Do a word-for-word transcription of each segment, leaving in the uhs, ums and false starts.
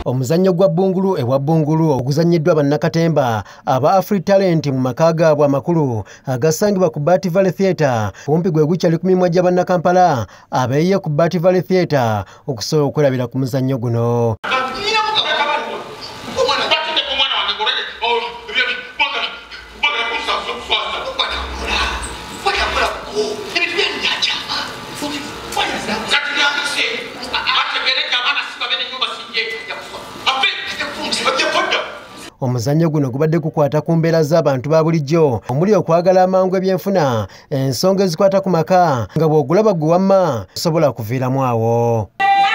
Omuzannyo gwa Bungulu ewa Bungulu oguzannyiddwa bannakatemba aba AfriTalent mu maka gaabwe amakulu agasangibwa ku Bati Valley Theatre kumpi gwe gukyali ku mimwa gya bannakampala abeeyiye ku Bati Valley Theatre okusobola okwerabira ku muzannyo guno. Omuzannyo guno gubadde gukwata ku mbeera z'abantu ba bulijjo omuli okwagala amangu ebyenfuna ensonga ezikwata ku maka nga bw'ogulaba gwe wamma osobola kuviiramu awo.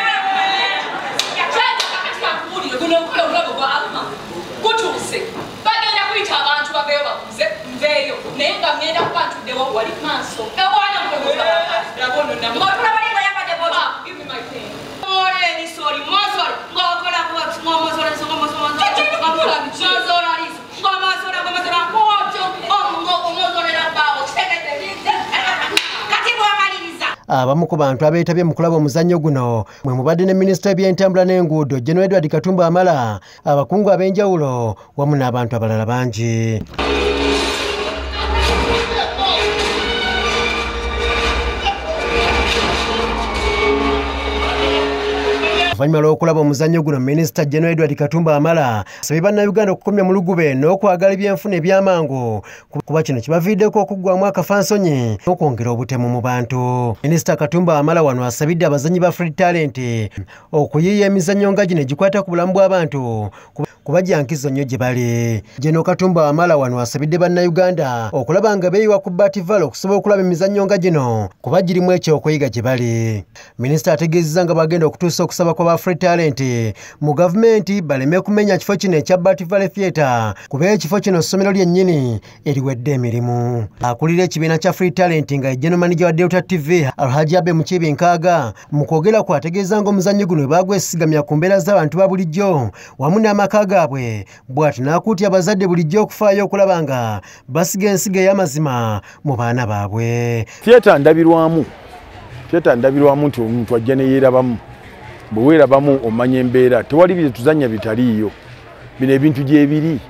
Abamu ku bantu abeetabye mu kulaba omuzannyo guno mwe mubadde ne Minisita w'ebyentambula n'enguudo General Edward Katumba Wamala, abakungu ab'enjawulo wamu n'abantu abalala bangi. Oluvannyuma lw'okulaba omuzannyo guno, Minisita General Edward Katumba Wamala asabye bannayuganda okukomya mu lugube n'okwagala ebyenfuna eby'amangu kuba kino kibaviiddeko okuggwaamu akafansonyi n'okwongera obutemu mu bantu. Minisita Katumba Wamala wano asabidde abazannyi ba AfriTalent okuyiiya emizannyo nga gino egikwata ku bulamu bw'abantu kuba gya nkizo nnyo gye bali. General Katumba Wamala wano asabidde bannayuganda okulaba nga beeyiwa ku Bati Valley okusobola okulaba emizannyo nga gino kuba girimu ekyokuyiga gye bali. Minisita ategeezezza nga bagenda okutuusa okusaba kwa AfriTalent mu gavumenti baleme kumenya kifo kino ekya Bati Valley Theatre kuba ekifo kino ssomero lyennyini eriwedde emirimu. Akulira ekibiina kya AfriTalent nga General Manager wa Delta T V Alhaji Abe Mukiibi Nkaaga mu kwogera kwe ategeeza nga omuzannyo guno bagwesigamya ku mbeera z'abantu ba bulijjo wamu n'amaka gaabwe bw'ati n'akuutya abazadde bulijjo okufaayo okulaba nga basiga ensigo ey'amazima mu baana baabwe. Theatre ndabirwamu Theatre ndabirwamu nti omuntu ajja ne yeerabamu. Bwe weerabamu omanya embeera tewali bye tuzannya bitaliiyo. Bino ebintu gyebiri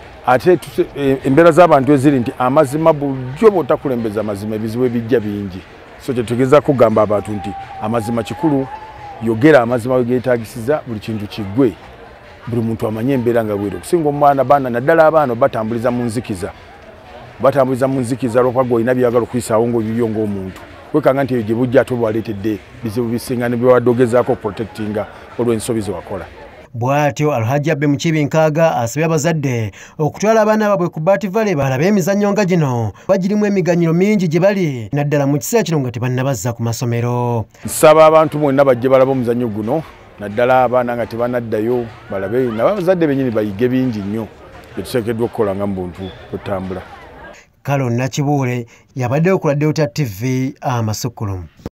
ate embeera z'abantu eziri nti amazima bulijjo bw'otakulembeza amazima ebizibu ebijja bingi. So kyetegeeza kugamba abantu nti amazima kikulu, yogera amazima we geetaagisiza, buli kintu kiggwe, buli muntu amanye embeera nga bweri. Okusinga omwana baana naddala abaana batambuliza mu nzikiza batambuliza mu nzikiza lw'okuba olina byagala okuyisaawo ng'obiyo ng'omuntu wekanga nti gye bujja ate bwaleetedde bizibu bisinga ne byewadde ogezaako protectinga olw'ensobi ze wakola. Bw'atyo Alhaji Abe Mukiibi Nkaaga asabye abazadde okutwala abaana baabwe ku Bati Valley balabe emizannyo nga gino bagirimu emiganyiro mingi gye bali naddala mu kiseera kino nga tebannabazza ku masomero. Nsaba abantu bonna bajje balaba omuzannyo guno naddala abaana nga tebanaddayo balabe nabo abazadde bennyini bayige bingi nnyo bye tuteekeddwa okukola nga mu buntu bw'ottambula. Kalo Nakibuule yabadde okola Delta T V amasukulumu.